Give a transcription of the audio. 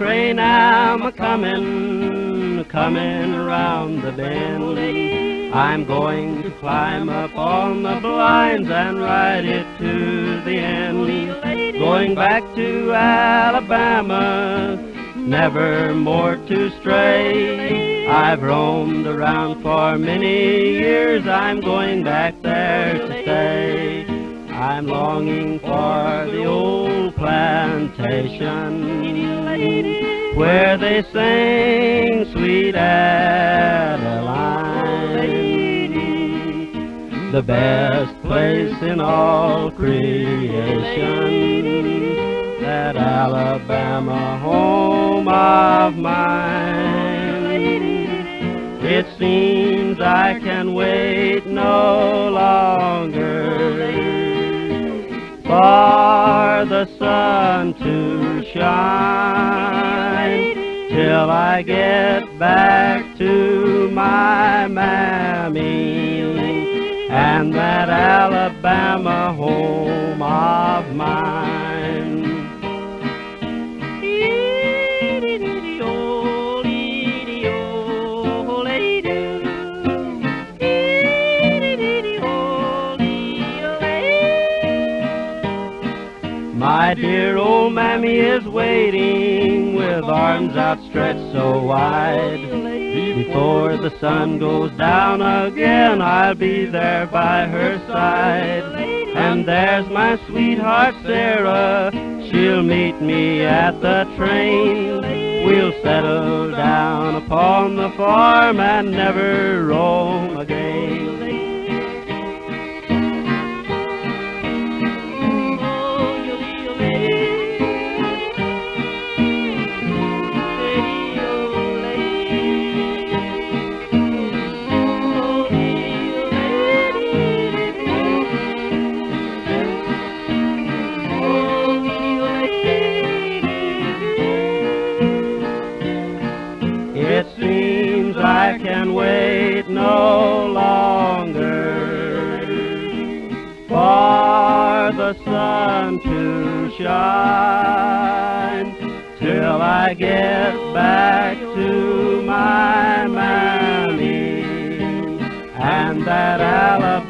train am a-comin', comin' around the bend. I'm going to climb up on the blinds and ride it to the end. Going back to Alabama, never more to stray. I've roamed around for many years, I'm going back there to stay. I'm longing for the old plantation where they sing Sweet Adeline, the best place in all creation, that Alabama home of mine. It seems I can wait no longer for the sun to shine, till I get back to my mammy and that Alabama home of mine. My dear old mammy is waiting with arms outstretched so wide. Before the sun goes down again, I'll be there by her side. And there's my sweetheart Sarah, she'll meet me at the train. We'll settle down upon the farm and never roam again. It seems I can wait no longer for the sun to shine, till I get back to my mammy and that Alabama